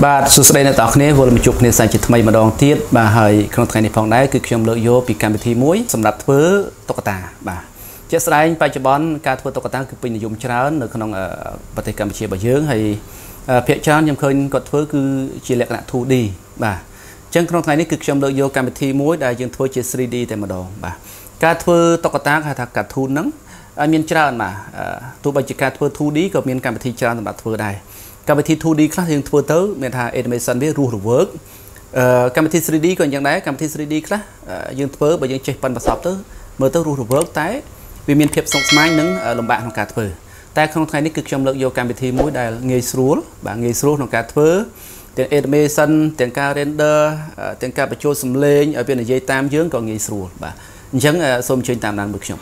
បាទសួស្តីអ្នកទាំងអស់គ្នាវិលមកជួបគ្នាសាជាថ្មីម្ដងទៀតបាទហើយក្នុងថ្ងៃនេះផងដែរគឺខ្ញុំលើកយកពីកម្មវិធីមួយសម្រាប់ធ្វើតុក្កតាបាទជាក់ស្ដែងបច្ចុប្បន្នការធ្វើតុក្កតាគឺពេញនិយមច្រើននៅក្នុងប្រទេសកម្ពុជារបស់យើងហើយភាគច្រើនខ្ញុំឃើញគាត់ធ្វើគឺជាលក្ខណៈ 2D បាទអញ្ចឹងក្នុងថ្ងៃនេះគឺខ្ញុំលើកយកកម្មវិធីមួយដែលយើងធ្វើជា 3D តែម្ដងបាទការធ្វើតុក្កតាគេហៅថា cartoon ហ្នឹងមានច្រើនបាទទោះបីជាការធ្វើ 2D ក៏មានកម្មវិធីច្រើនសម្រាប់ធ្វើដែរកម្មវិធី 2D ខ្លះយើងធ្វើទៅមានថា animation វារស់រវើកកម្មវិធី 3D ក៏យ៉ាងដែរកម្មវិធី 3D ខ្លះយើងធ្វើបើយើងចេះប៉ិនប្រសពទៅមើលទៅរស់រវើកតែវាមានភាពស្មុគស្មាញនិងលំបាកក្នុងការធ្វើតែក្នុងថ្ងៃនេះគឺខ្ញុំលើកយកកម្មវិធីមួយដែលងាយស្រួលបាទងាយស្រួលក្នុងការធ្វើទាំង animation ទាំងការ render ទាំងការបញ្ចូលសំឡេងឲ្យវានិយាយតាមយើងក៏ងាយស្រួលបាទអញ្ចឹងសូមអញ្ជើញតាមដានមើលខ្ញុំ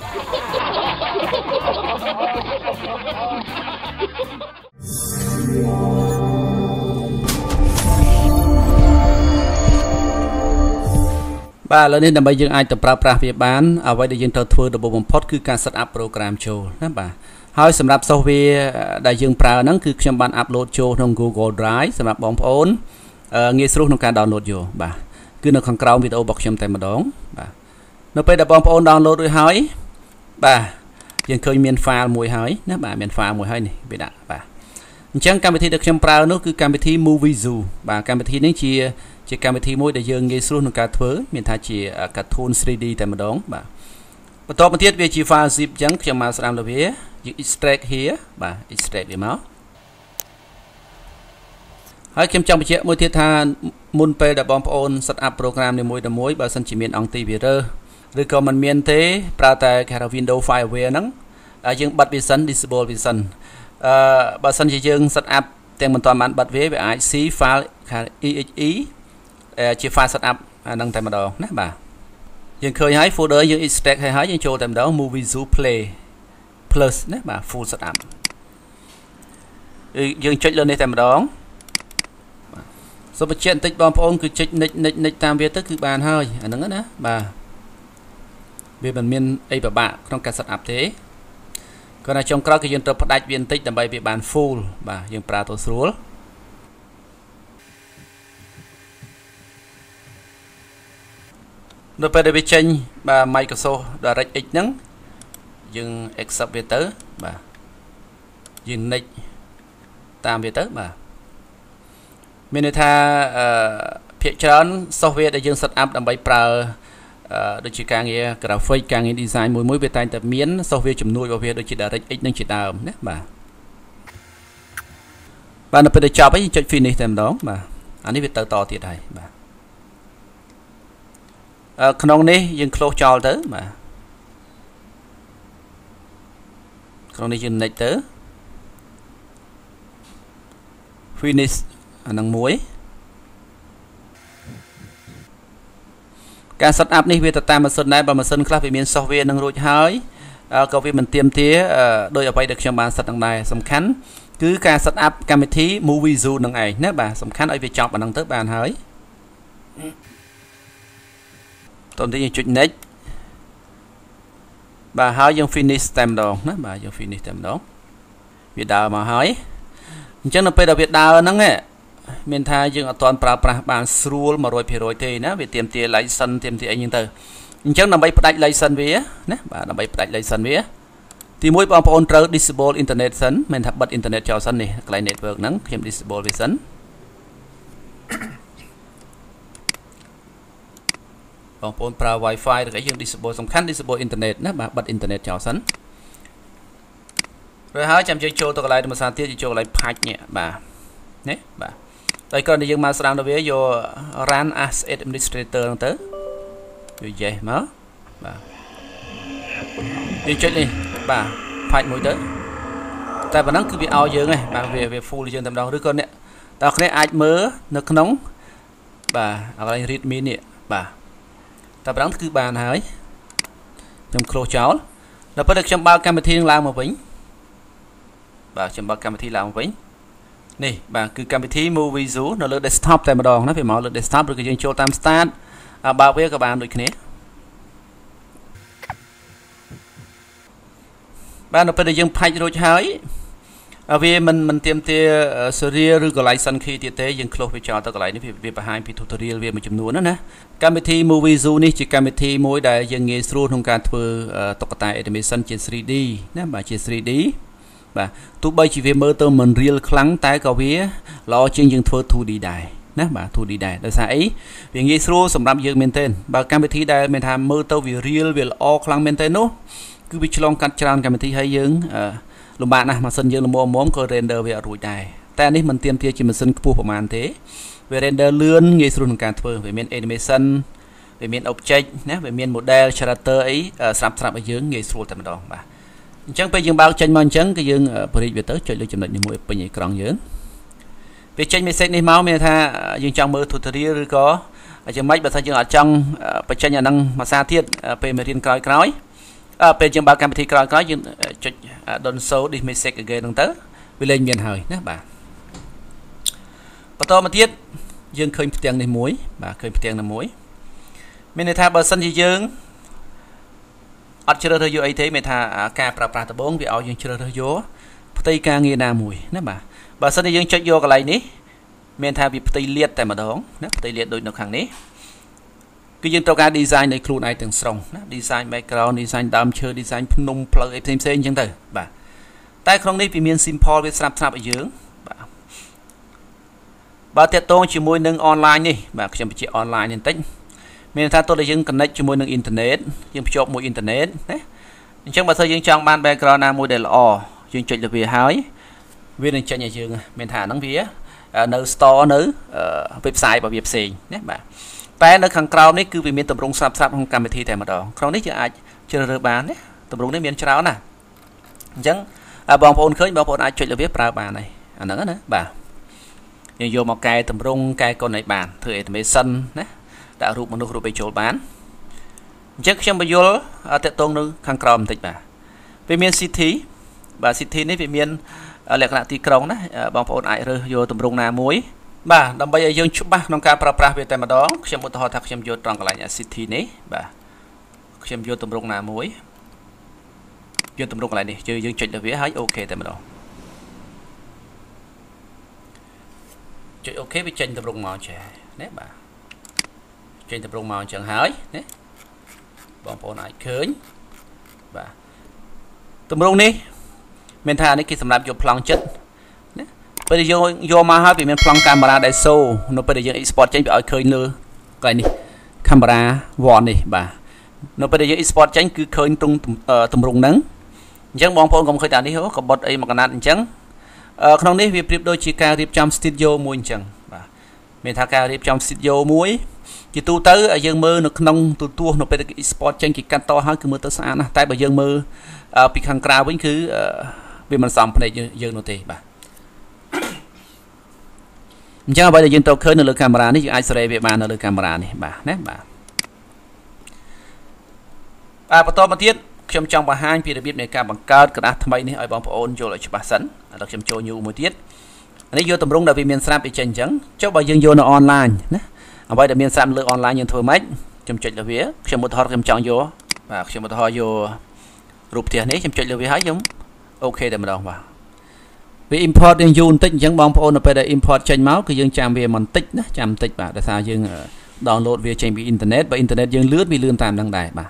បាទឥឡូវនេះដើម្បីយើងអាចទៅប្រើប្រាស់វាបានអ្វីដែលយើងត្រូវធ្វើដំបូងបំផុតគឺការ set up program ចូលណាបាទហើយសម្រាប់ software ដែលយើងប្រើហ្នឹងគឺខ្ញុំបាន upload ចូលក្នុង Google Drive សម្រាប់បងប្អូនងាយស្រួលក្នុងការ download យកបាទគឺនៅខាងក្រោមវីដេអូរបស់ខ្ញុំតែម្ដងបាទនៅពេលដែលបងប្អូន download រួចហើយបាទយើងឃើញមាន file មួយហើយណាបាទមាន file មួយហើយនេះវាដាក់បាទអញ្ចឹងកម្មវិធីដែលខ្ញុំប្រើនោះគឺកម្មវិធី Movie Zoo បាទកម្មវិធីនេះជាកម្មវិធីមួយដែលយើងងាយស្រួលក្នុងការធ្វើមានថាជា cartoon 3D តែម្ដងបាទបន្តមកទៀតវាជា file zip អញ្ចឹងខ្ញុំមកស្ដាប់លើវាយើង extract here បាទ extract វាមកហើយខ្ញុំចង់បញ្ជាក់មួយទៀតថាមុនពេលដែលបងប្អូន set up program នីមួយៗបើសិនជាមាន antivirus ឬក៏មិនមានទេប្រើតែគេហៅ Windows Fireware ហ្នឹងយើងបិទវាសិន disable វាសិនបើសិនជាយើង set up ទាំងមិនទាន់បានបិទវាអាច see file exe ជា file set up អាហ្នឹងតែម្ដងណាបាទយើងឃើញហើយ folder យើង extract ហើយយើងចូលតែម្ដង Movie Zoo Play Plus ណាបាទ full setup យើងចុចលើនេះតែម្ដងសូមបញ្ជាក់បន្តិចបងប្អូនគឺចុចនិចតាមវាទៅគឺបានហើយអាហ្នឹងណាបាទវាមិនមានអីពិបាកក្នុងការ set up ទេគាត់ថាចុងក្រោយគឺយើងត្រូវផ្ដាច់វាបន្តិចដើម្បីវាបាន full បាទយើងប្រើទៅស្រួលនៅពេលដែលវាចេញបាទ Microsoft DirectX ហ្នឹងយើង accept វាទៅបាទយើង next តាមវាទៅបាទមានន័យថាភាគច្រើន software ដែលយើង set up ដើម្បីប្រើដូចជាការងារ graphic ការងារ design មួយវាតែងតែមាន software ជំនួយរបស់វាដូចជា DirectX នឹងជាដើមណាបាទនៅពេលដែលចប់ហើយយើងចុច finish តែម្ដងបាទអានេះវាទៅតទៀតហើយបាទក្នុងនេះយើង close ចោលទៅបាទក្នុងនេះយើង next ទៅ finish អានឹងមួយការ set up នេះវាទៅតាមម៉ាស៊ីនដែរបើម៉ាស៊ីនខ្លះវាមាន software នឹងរួចហើយក៏វាមិនទាមទារដោយអ្វីដែលខ្ញុំបាន set នឹងដែរសំខាន់គឺការ set up កម្មវិធី Movie Zoo នឹងឯងណាបាទសំខាន់ឲ្យវាចប់អាហ្នឹងទៅបានហើយតោះយើងចុច next បាទហើយយើង finish តែម្ដងណាបាទយើង finish តែម្ដងវាដើរមកហើយអញ្ចឹងនៅពេលដែលវាដើរហ្នឹងមានថាយើងអត់ទាន់ប្រើប្រាស់បានស្រួល 100% ទេណាវាទាមទារ license ទាមទារអីហ្នឹងទៅអញ្ចឹងដើម្បីផ្ដាច់ license វាណាបាទដើម្បីផ្ដាច់ license វាទីមួយបងប្អូនត្រូវ disable internet សិនមិនថាបិទ internet ចោលសិននេះកន្លែង network ហ្នឹងខ្ញុំ disable វាសិនបងប្អូនប្រើ Wi-Fi ឬអីយើង disable សំខាន់ disable internet ណាបាទបិទ internet ចោលសិនrồiហើយចាំយើងចូលទៅកន្លែងភាសាទៀតយើងចូលកន្លែង patch នេះបាទនេះបាទតែគ្រាន់តែយើងមកស្ដាប់ទៅវាយក run as administrator ហ្នឹងទៅវា yes មកបាទយើងចុចនេះបាទ patch មួយទៅតែប៉ុណ្ណឹងគឺវាឲ្យយើងហ្នឹងបាទវា full យើងតែម្ដងឬក៏អ្នកតើអ្នកអាចមើលនៅក្នុងបាទកន្លែង readme នេះបាទតែប៉ុណ្ណឹងគឺបានហើយខ្ញុំ close ចោលដល់ពេលខ្ញុំបើកកម្មវិធីឡើងមកវិញបាទខ្ញុំបើកកម្មវិធីឡើងមកវិញនេះបាទគឺកម្មវិធី Movie Zoo នៅលើ desktop តែម្ដងណាវាមកលើ desktop ឬក៏យើងចូលតាម start បើកវាក៏បានដូចគ្នាបាទនៅពេលដែលយើងផាច់រួចហើយ vì mình tiêm tia series rồi còn lại sân khi tiết tế dừng close với cho ta còn lại này vì bà hai tutorial về một chấm nuốn đó nè Camity Movie Zoo này chỉ Camity mỗi đại dừng nghề sưu trongการធ្វើตกแต่ง animation ជា 3D ណាបាទជា 3D បាទទោះបីជាវាមើលទៅមិន real ខ្លាំងតែក៏វាល្អជាងយើងធ្វើ 2D ដែរណាបាទ 2D ដែរដោយសារអីវាងាយស្រួលសម្រាប់យើងមែនទែនបើកម្មវិធីដែលមានថាមើលទៅវា real វាល្អខ្លាំងមែនទែននោះគឺវាឆ្លងកាត់ច្រើនកម្មវិធីហើយយើងលំបាកណាស់ម៉ាស៊ីនយើងល្មមក៏ render វាអត់រួចដែរតែនេះមិនទាមទារជាម៉ាស៊ីនខ្ពស់ប្រហែលទេវា render លឿនងាយស្រួលក្នុងការធ្វើវាមាន animation វាមាន object ណាវាមាន model character អីស្រាប់ឲ្យយើងងាយស្រួលតែម្ដងបាទអញ្ចឹងពេលយើងបើកចេញមកអញ្ចឹងគឺយើងបរិយាវាទៅចុចលើចំណុចនេះមួយពេញអេក្រង់យើងពេលចេញ message នេះមកមានថាយើងចង់មើល tutorial ឬក៏យ៉ាងម៉េចបើថាយើងអត់ចង់បញ្ចេញអាហ្នឹងភាសាទៀតពេលមេរៀនក្រោយពេលយើងបើកកម្មវិធីក្រោយយើងចុច don't show this message again ហ្នឹងទៅវាលែងមានហើយណាបាទបន្តមកទៀតយើងឃើញផ្ទាំងនេះមួយបាទឃើញផ្ទាំងនេះមួយមានន័យថាបើសិនជាយើងអត់ជ្រើសរើសយកអីទេមានថាការប្រើប្រាស់ដំបូងវាឲ្យយើងជ្រើសរើសយកផ្ទៃការងារណាមួយណាបាទបើសិនជាយើងចុចយកកន្លែងនេះមានថាវាផ្ទៃលាតតែម្ដងណាផ្ទៃលាតដូចនៅខាងនេះគឺយើងត្រូវការ design នៃខ្លួនឯងទាំងស្រុងណា design background design ដើមឈើ design ភ្នំផ្លូវអីផ្សេងអញ្ចឹងទៅបាទតែក្នុងនេះវាមាន simple វាស្រាប់ឲ្យយើងបាទបើតាក់ទងជាមួយនឹង online នេះបាទខ្ញុំបញ្ជាក់ online បន្តិចមានថាតើយើង connect ជាមួយនឹង internet យើងភ្ជាប់មួយ internet ណាអញ្ចឹងបើសិនយើងចង់បាន background ណាមួយដែលល្អយើងចុចលើវាហើយវានឹងចេញឲ្យយើងមានថាហ្នឹងវានៅ store នៅ website របស់វាផ្សេងណាបាទតែនៅខាងក្រោមនេះគឺវាមានតម្រងស្រាប់ក្នុងកម្មវិធីតែម្ដងក្នុងនេះយើងអាចជ្រើសរើសបានណាតម្រងនេះមានច្រើនណាអញ្ចឹងបងប្អូនឃើញបងប្អូនអាចចុចលើវាប្រើបានហើយអាហ្នឹងណាបាទយើងយកមកកែតម្រងកែកុនឲ្យបានធ្វើ animation ណាដាក់រូបមនុស្សរូបឯចូលបានអញ្ចឹងខ្ញុំបញ្យល់តកតងនៅខាងក្រោមបន្តិចបាទវាមាន city បាទ city នេះវាមានលក្ខណៈទីក្រុងណាបងប្អូនអាចរើសយកតម្រងណាមួយបាទដើម្បីឲ្យយើងច្បាស់ក្នុងការប្រើប្រាស់វាតែម្ដងខ្ញុំឧទាហរណ៍ថាខ្ញុំយកត្រង់កន្លែង city នេះបាទខ្ញុំយកតម្រងណាមួយយកតម្រងកន្លែងនេះយើងចុចលើវាហើយអូខេតែម្ដងចុចអូខេវាចេញតម្រងមកចេះណាបាទចេញតម្រងមកអញ្ចឹងហើយណាបងប្អូនអាចឃើញបាទតម្រងនេះមានថានេះគេសម្រាប់យកប្លង់ចិត្តណាពេលដែលយើងយកមកហើយវាមានប្លង់កាមេរ៉ាដែលសូនៅពេលដែលយើង export ចេញវាឲ្យឃើញលើកន្លែងនេះកាមេរ៉ា one នេះបាទនៅពេលដែលយើង export ចេញគឺឃើញត្រង់តម្រងហ្នឹងអញ្ចឹងបងប្អូនកុំឃើញតែនេះក៏បត់អីមកកណាត់អញ្ចឹងក្នុងនេះវាប្រៀបដូចជាការរៀបចំ studio មួយអញ្ចឹងបាទមានថាការរៀបចំ studio មួយជាទូទៅយើងមើលនៅក្នុងទូទស្សន៍នៅពេល export ចេញគេកាត់តហើយគឺមើលទៅស្អាតណាស់តែបើយើងមើលពីខាងក្រៅវិញគឺវាមិនសមភ្នែកយើងនោះទេបាទអញ្ចឹងអ្វីដែលយើងត្រូវឃើញនៅលើកាមេរ៉ានេះយើងអាចសេរីវាបាននៅលើកាមេរ៉ានេះបាទណាបាទបន្តមកទៀតខ្ញុំចង់បង្ហាញពីរបៀបនៃការបង្កើតក្រដាសថ្មីនេះឲ្យបងប្អូនយល់ឲ្យច្បាស់សិនឥឡូវខ្ញុំចូល new មួយទៀតនេះយកតម្រងដែលវាមានស្រាប់វាចេញអញ្ចឹងចុះបើយើងយកនៅ online ណាអ្វីដែលមានស្រាប់លើ online យើងធ្វើម៉េចខ្ញុំចុចលើវាខ្ញុំឧទាហរណ៍ខ្ញុំចង់យកបាទខ្ញុំឧទាហរណ៍យករូបផ្ទះនេះខ្ញុំចុចលើវាហើយខ្ញុំអូខេតែម្ដងបាទវា import យើងយូរបន្តិចអញ្ចឹងបងប្អូននៅពេលដែល import ចេញមកគឺយើងចាំវាបន្តិចណាចាំបន្តិចបាទដោយសារយើង download វាចេញពី internet បើ internet យើងលឿនវាលឿនតាមហ្នឹងដែរបាទ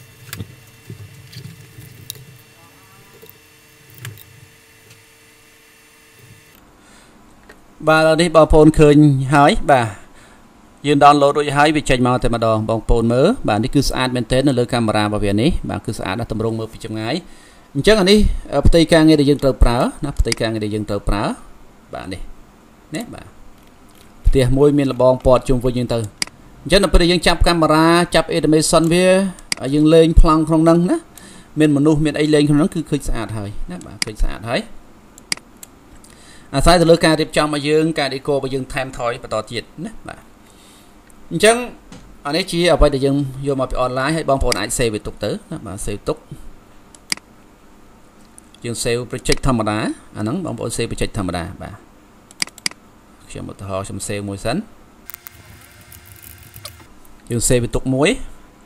បាទនេះបងប្អូនឃើញហើយបាទយើង download រួចហើយវាចេញមកតែម្ដងបងប្អូនមើលបាទនេះគឺស្អាតមែនទែននៅលើកាមេរ៉ារបស់វានេះបាទគឺស្អាតណាស់តម្រង់មើលពីចម្ងាយអញ្ចឹងអានេះផ្ទៃការងារដែលយើងត្រូវប្រើណាផ្ទៃការងារដែលយើងត្រូវប្រើបាទនេះណាបាទផ្ទះមួយមានលបងពណ៌ជុំវិញយើងទៅអញ្ចឹងដល់ពេលយើងចាប់កាមេរ៉ាចាប់ animation វាយើងលេងប្លង់ក្នុងហ្នឹងណាមានមនុស្សមានអីលេងក្នុងហ្នឹងគឺឃើញស្អាតហើយណាបាទឃើញស្អាតហើយអាស្រ័យទៅលើការរៀបចំរបស់យើងការ deco របស់យើងថែមថយបន្តទៀតណាបាទអញ្ចឹងអានេះជាអ្វីដែលយើងយកមកពី online ហើយបងប្អូនអាច save វាទុកទៅណាបាទ save ទុកយើង save project ធម្មតាអាហ្នឹងបងប្អូន save project ធម្មតាបាទខ្ញុំឧទាហរណ៍ខ្ញុំ save មួយសិនយើង save វាទុកមួយ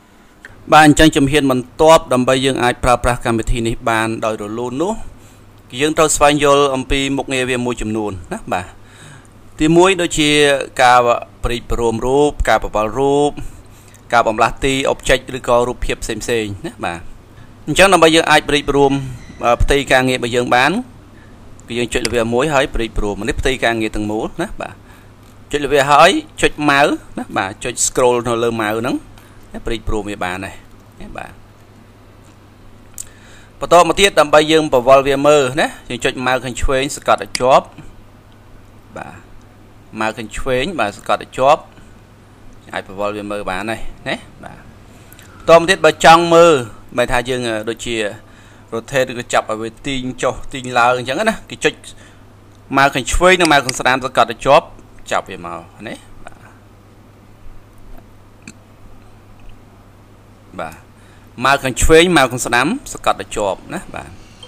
បាទអញ្ចឹងជំហានបន្ទាប់ដើម្បីយើងអាចប្រើប្រាស់កម្មវិធីនេះបានដោយរលូននោះយើងត្រូវស្វែងយល់អំពីមុខងារវាមួយចំនួនណាបាទទី1ដូចជាការប្រិយព្រមរូបការបវល់រូបការបំលាស់ទី object ឬក៏រូបភាពផ្សេងៗណាបាទអញ្ចឹងដើម្បីយើងអាចប្រិយព្រមផ្ទៃការងាររបស់យើងបានគឺយើងចុច level 1ហើយប្រិយព្រមនេះផ្ទៃការងារទាំងមូលណាបាទចុច level ហើយចុច mouse ណាបាទចុច scroll នៅលើ mouse ហ្នឹងប្រិយព្រមវាបានដែរណាបាទបន្តមកទៀតដើម្បីយើងបវល់វាមើលណាយើងចុច mouse ខាងឆ្វេងសង្កត់ឲ្យជាប់បាទ mouse ខាងឆ្វេងបាទសង្កត់ឲ្យជាប់អាចបវល់វាមើលបានហើយណាបាទបន្តមកទៀតបើចង់មើលមិនថាយើងដូចជា rotate ឬក៏ចាប់ឲ្យវាទីងចុះទីងឡើងអញ្ចឹងណាគេចុច mouse ខាងឆ្វេងនិង mouse ខាងស្ដាំសង្កត់ឲ្យជាប់ចាប់វាមកណាបាទ mouse ខាងឆ្វេង mouse ខាងស្ដាំសង្កត់ឲ្យជាប់ណាបាទ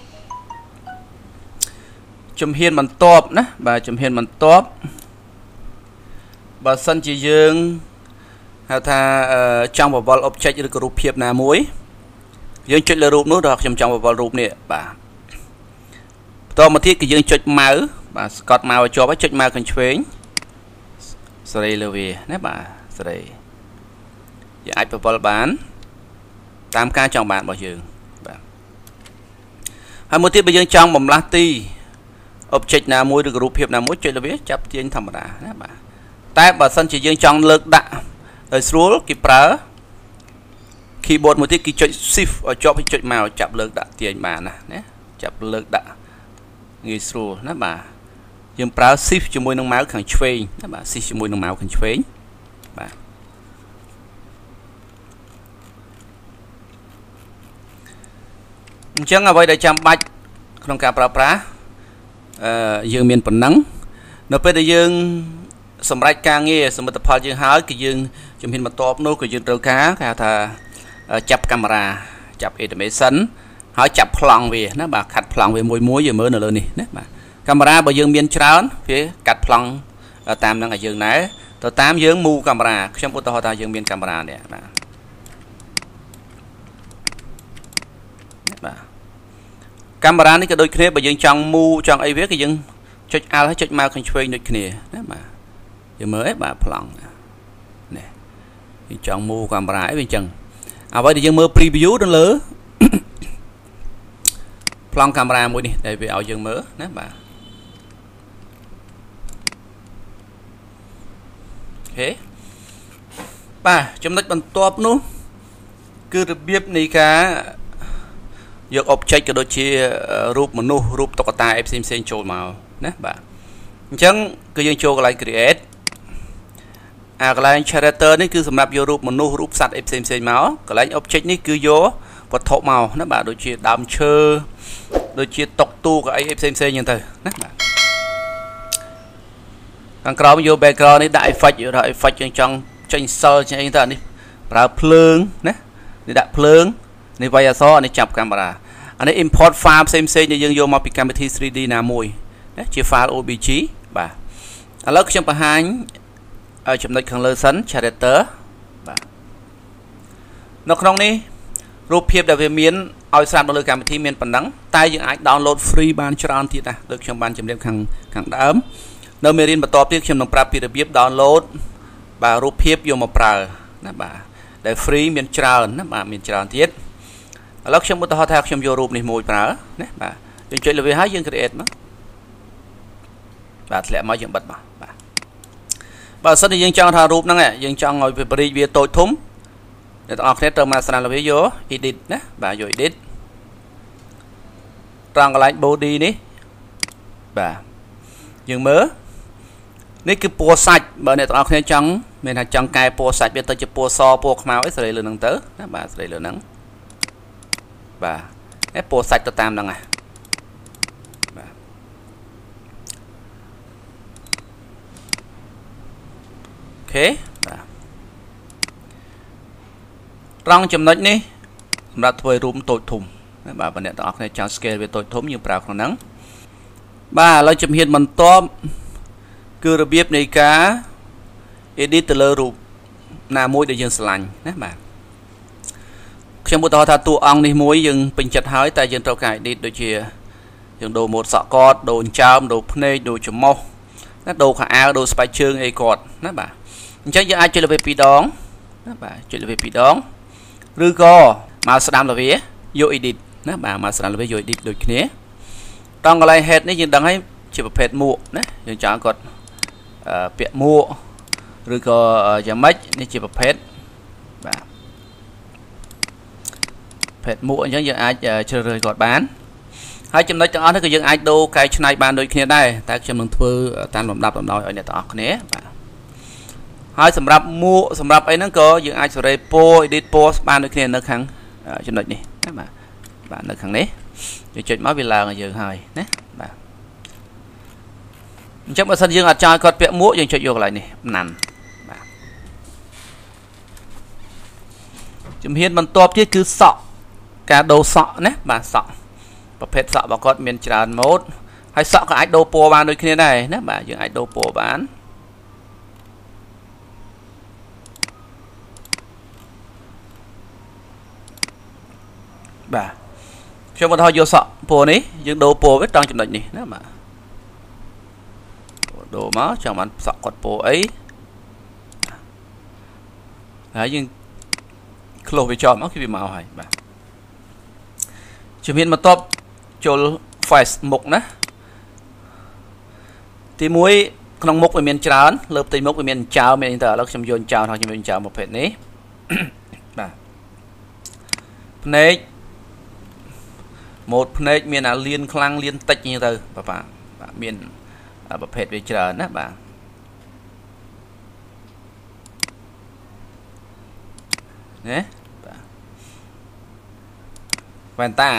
ជំហានបន្ទាប់ណាបាទជំហានបន្ទាប់បើសិនជាយើងហៅថាចង់បវល់ object ឬក៏រូបភាពណាមួយយើងចុចលើរូបនោះដល់ខ្ញុំចង់បវល់រូបនេះបាទបន្តមកទៀតគឺយើងចុច mouse បាទស្កត់ mouse ឲ្យជាប់ហើយចុច mouse ខាងឆ្វេងសេរីលើវាណាបាទសេរីយើងអាចបវល់បានតាមការចង់បានរបស់យើងបាទហើយមួយទៀតបើយើងចង់បំលាស់ទី object ណាមួយឬក៏រូបភាពណាមួយចុចលើវាចាប់ទាញធម្មតាណាបាទតែបើសិនជាយើងចង់លើកដាក់ឲ្យស្រួលគេប្រើ keyboard មួយទៀតគេចុច shift ឲ្យជាប់ហើយចុចមកចាប់លើកដាក់ទាញបានណាចាប់លើកដាក់ងាយស្រួលណាបាទយើងប្រើ shift ជាមួយនឹង mouse ខាងឆ្វេងណាបាទ shift ជាមួយនឹង mouse ខាងឆ្វេងបាទអញ្ចឹងអ្វីដែលចាំបាច់ក្នុងការប្រើប្រាស់យើងមានប៉ុណ្ណឹងនៅពេលដែលយើងសម្រាប់ការងារសមិទ្ធផលយើងហើយគឺយើងជំហានបន្ទាប់នោះគឺយើងត្រូវការគេហៅថាចាប់កាមេរ៉ាចាប់ animation ហើយចាប់ប្លង់វាណាបាទខាត់ប្លង់វាមួយយើងមើលនៅលើនេះណាបាទកាមេរ៉ាបើយើងមានច្រើនវាកាត់ប្លង់តាមនឹងឲ្យយើងដែរទៅតាមយើងមូកាមេរ៉ាខ្ញុំឧទាហរណ៍ថាយើងមានកាមេរ៉ានេះបាទកាមេរ៉ានេះក៏ដូចគ្នាបើយើងចង់មូចង់អីវាគឺយើងចុច Alt ហើយចុច Mouse ខាងឆ្វេងដូចគ្នាណាបាទយើងមើលបាទប្លង់នេះយើងចង់មូកាមេរ៉ាអីវាអញ្ចឹងអ្វីដែលយើងមើល preview នៅលើប្លង់កាមេរ៉ាមួយនេះដែលវាឲ្យយើងមើលណាបាទអូខេបាទចំណុចបន្ទាប់នោះគឺរបៀបនៃការយក object ក៏ដូចជារូបមនុស្សរូបតុក្កតាផ្សេងៗចូលមកណាបាទអញ្ចឹងគឺយើងចូលកន្លែង create កន្លែង character នេះគឺសម្រាប់យករូបមនុស្សរូបសត្វផ្សេងៗមកកន្លែង object នេះគឺយកវត្ថុមកណាបាទដូចជាដើមឈើដូចជាតុទូកអីផ្សេងៗហ្នឹងទៅណាបាទខាងក្រោមយក background នេះដាក់ effect យក effect យើងចង់ចេញសិលចេញអីទៅអានេះប្រើភ្លើងណានេះដាក់ភ្លើងនេះវាយអក្សរនេះចាប់កាមេរ៉ាអានេះ import file ផ្សេងៗដែលយើងយកមកពីកម្មវិធី 3D ណាមួយណាជា file OBJ បាទឥឡូវខ្ញុំបង្ហាញចំណុចខាងលើសិន character បាទនៅក្នុងនេះរូបភាពដែលវាមានឲ្យស្រាប់នៅលើកម្មវិធីមានប៉ុណ្ណឹងតែយើងអាច download free បានច្រើនទៀតណាដូចខ្ញុំបានជម្រាបខាងដើមនៅមេរៀនបន្តទៀតខ្ញុំនឹងប្រាប់ពីរបៀប download បាទរូបភាពយកមកប្រើណាបាទដែល free មានច្រើនណាបាទមានច្រើនទៀតឥឡូវខ្ញុំឧទាហរណ៍ថាខ្ញុំយករូបនេះមួយប្រើណាបាទយើងចុចលើវាហើយយើង create មកបាទធ្លាក់មកយើងបិទមកបាទបើសិនជាយើងចង់ថារូបហ្នឹងយើងចង់ឲ្យវាបរិយាវាតូចធំអ្នកទាំងអស់គ្នាត្រូវមកស្រានលើវាយក edit ណាបាទយក edit ត្រង់កន្លែង body នេះបាទយើងមើលនេះគឺពណ៌សាច់បើអ្នកទាំងអស់គ្នាចង់មានថាចង់កែពណ៌សាច់វាទៅជាពណ៌សពណ៌ខ្មៅអីស្រីលើហ្នឹងទៅណាបាទស្រីលើហ្នឹងបាទពណ៌សាច់ទៅតាមហ្នឹងណាបាទអូខេបាទត្រង់ចំណុចនេះសម្រាប់ធ្វើរូបតូចធំណាបាទបើអ្នកទាំងអស់គ្នាចង់ scale វាតូចធំយើងប្រើក្នុងហ្នឹងបាទឥឡូវជំហានបន្ទាប់គឺរបៀបនៃការ edit ទៅលើរូបណាមួយដែលយើងស្រឡាញ់ណាបាទខ្ញុំឧទាហរណ៍ថាតួអង្គនេះមួយយើងពេញចិត្តហើយតែយើងត្រូវការ edit ដូចជាយើងដូរម៉ូតសក់គាត់ដូរចើមដូរភ្នែកដូរច្រមុះណាដូរខោអាវដូរស្បែកជើងអីគាត់ណាបាទអញ្ចឹងយើងអាចចុចលើវា2ដងណាបាទចុចលើវា2ដងឬក៏មកស្ដាំលើវាយក edit ណាបាទមកស្ដាំលើវាយក edit ដូចគ្នាតង់កន្លែង head នេះយើងដឹងហើយជាប្រភេទមួកណាយើងចង់គាត់ពាក់មួកឬក៏យ៉ាងម៉េចនេះជាប្រភេទបាទភេទមួកអញ្ចឹងយើងអាចជ្រើសរើសគាត់បានហើយចំណុចទាំងអស់នេះក៏យើងអាចដូរកែច្នៃបានដូចគ្នាដែរតែខ្ញុំនឹងធ្វើតាមលំដាប់លំដោយឲ្យអ្នកទាំងអស់គ្នាបាទហើយសម្រាប់មួកសម្រាប់អីហ្នឹងក៏យើងអាចសេរីពណ៌ edit ពណ៌បានដូចគ្នានៅខាងចំណុចនេះណាបាទនៅខាងនេះយើងចុចមកវាឡើងឲ្យយើងហើយណាបាទអញ្ចឹងបើសិនយើងអត់ចង់ឲ្យគាត់ពាក់មួកយើងចុចយកកន្លែងនេះណាន់បាទជំហានបន្ទាប់ទៀតគឺសក់ការដូរសក់ណាបាទសក់ប្រភេទសក់របស់គាត់មានច្រើនម៉ូដហើយសក់ក៏អាចដូរពណ៌បានដូចគ្នាដែរណាបាទយើងអាចដូរពណ៌បានបាទខ្ញុំបន្តយកសក់ពណ៌នេះយើងដូរពណ៌វាត្រង់ចំណុចនេះណាបាទដូរមកចង់បានសក់គាត់ពណ៌អីហើយយើង close វាចោលមកគឺវាមកហើយបាទជំហានបន្ទាប់ចូល face មុខណាទី1ក្នុងមុខវាមានច្រើនលើផ្ទៃមុខវាមានចោលមានតែឥឡូវខ្ញុំយកចោលហើយខ្ញុំយកចោលប្រភេទនេះបាទភ្នែកម៉ូដភ្នែកមានអាលៀនខ្លាំងលៀនតិចnhưទៅបាទមានប្រភេទវាច្រើនណាបាទណាបាទវ៉ែនតា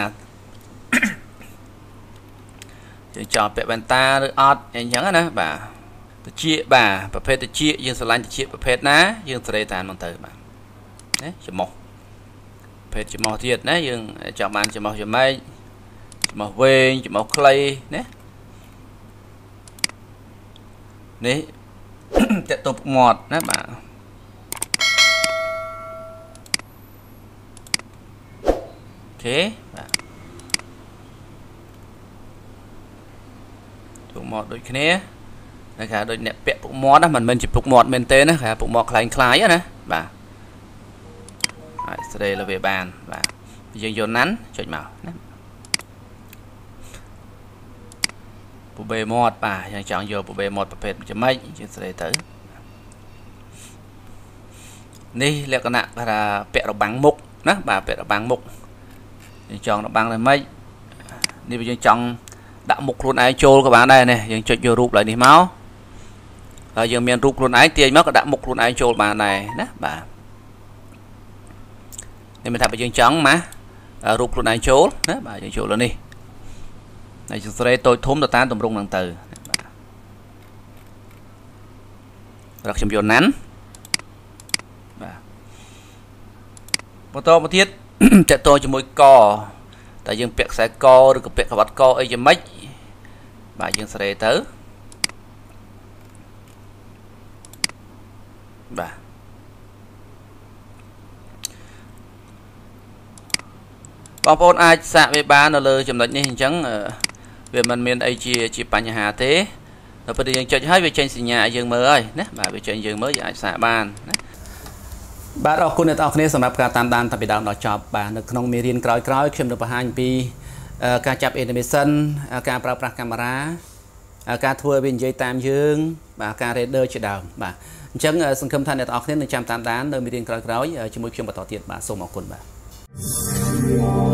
យើងចង់ពាក់វ៉ែនតាឬអត់អញ្ចឹងណាបាទតិចបាទប្រភេទតិចយើងស្រឡាញ់តិចប្រភេទណាយើងសេរីតាមហ្នឹងទៅបាទណាច្រមុះប្រភេទច្រមុះទៀតណាយើងចង់បានច្រមុះច្រម៉ែកច្រមុះវែងច្រមុះខ្លីណានេះតាក់ទងពុកមាត់ណាបាទអូខេបាទពុកមាត់ដូចគ្នាតែគេដូចអ្នកពាក់ពុកមាត់ណាមិនមែនជាពុកមាត់មែនទេណាគេពុកមាត់ខ្លាំងខ្លាយណាបាទហើយស្រីលើវាបានបាទយើងយកណាន់ចុចមកណាពូបេមាត់បាទយើងចង់យកពូបេមាត់ប្រភេទចំណេញយើងស្រីទៅនេះលក្ខណៈថាពាក់របាំងមុខណាបាទពាក់របាំងមុខយើងចង់របាំងតែម៉េចនេះយើងចង់ដាក់មុខខ្លួនឯងចូលក៏បានដែរនេះយើងចុចយករូបឡើយនេះមកហើយយើងមានរូបខ្លួនឯងទាញមកក៏ដាក់មុខខ្លួនឯងចូលបានដែរណាបាទនេះមិនថាបើយើងចង់មករូបខ្លួនឯងចូលណាបាទយើងចូលលើនេះហើយយើងស្រេតូចធំទៅតាមទម្រង់ហ្នឹងទៅបាទរកខ្ញុំយកណាន់បាទបន្តមកទៀតតើតជាមួយកតែយើងពាក់ខ្សែកឬក៏ពាក់ក្បាត់កអីយ៉ាងម៉េចបាទយើងស្រេទៅបាទបងប្អូនអាចសាកវាបាននៅលើចំណុចនេះអញ្ចឹងវាមិនមានអីជាបញ្ហាទេដល់ពេលយើងចុចហើយវាចេញសញ្ញាឲ្យយើងមើលហើយណាបាទវាចេញយើងមើលយើងអាចសាកបានណាបាទអរគុណអ្នកទាំងអស់គ្នាសម្រាប់ការតាមដានតាំងពីដើមដល់ចប់បាទនៅក្នុងមេរៀនក្រោយៗខ្ញុំនឹងបង្ហាញពីការចាប់ animation ការប្រើប្រាស់កាមេរ៉ាការធ្វើវានិយាយតាមយើងបាទការ render ជាដើមបាទអញ្ចឹងសង្ឃឹមថាអ្នកទាំងអស់គ្នានឹងចាំតាមដាននៅមេរៀនក្រោយៗជាមួយខ្ញុំបន្តទៀតបាទសូមអរគុណបាទ